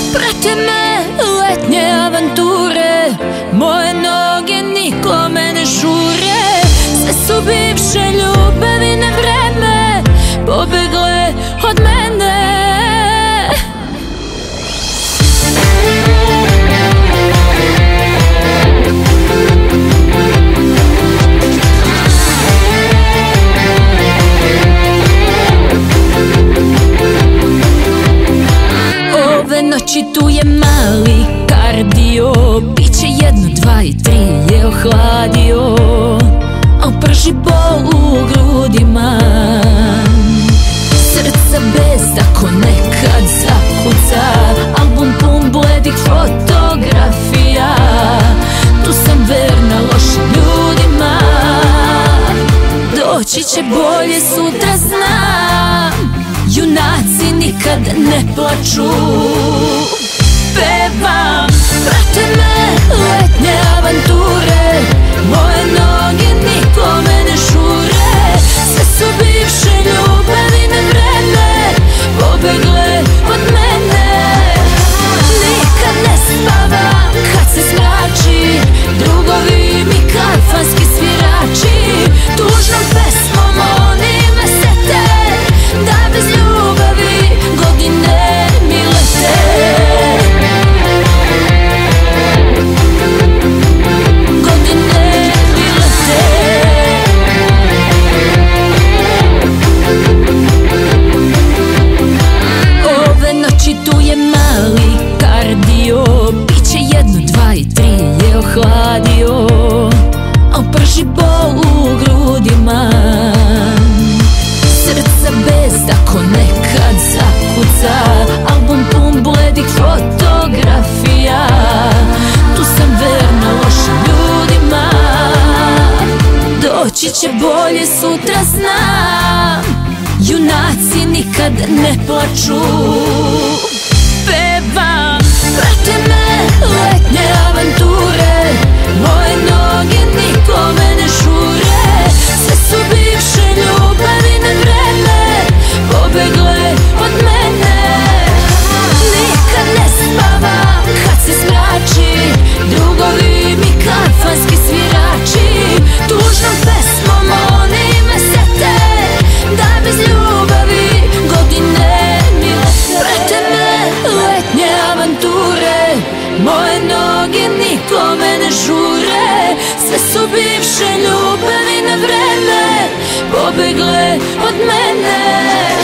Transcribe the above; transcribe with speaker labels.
Speaker 1: Prate me letnje avanture, moje noge nikome ne žure. Sve su bivše ljubavi na vreme pobegle od mene. Ove noći tu je mali kardio, biće 1, 2 i 3 je ohladio, al prži bol u grudima. Srca bez ako nekad zakuca, album pun bledih fotografija. Tu sam verna lošim ljudima, doći će bolje sutra znam. Junaci nikad ne plaču. Pevam, prate me letnje avanture, moje noge nikome ne žure. Sve su bivše ljubavi na vreme pobegle od mene. Nikad ne spavam kad se zmrači, drugovi mi kafanski svirači. Tužnom pesmom oni me sete, da bez ljubavi godine mi lete. Godine mi lete. Ove noći tu je mali kardio, biće 1, 2 i 3 je ohladio, al prži bol u grudima. Srca bez ako nekad zakuca, album pun bledih fotografija. Tu sam verna lošim ljudima, doći će bolje sutra znam. Junaci nikad ne plaču. Pevam, prate me letnje avanture, moje noge nikome ne žure. Sve su bivše ljubavi na vreme pobegle od mene. Nikad ne spavam kad se zmrači, drugovi mi kafanski svirači. Tužnom pesmom oni me sete, da bez ljubavi godine mi lete. Prate me letnje avanture, moje noge nikome ne žure. Sve su bivše ljubavi na vreme pobegle od mene.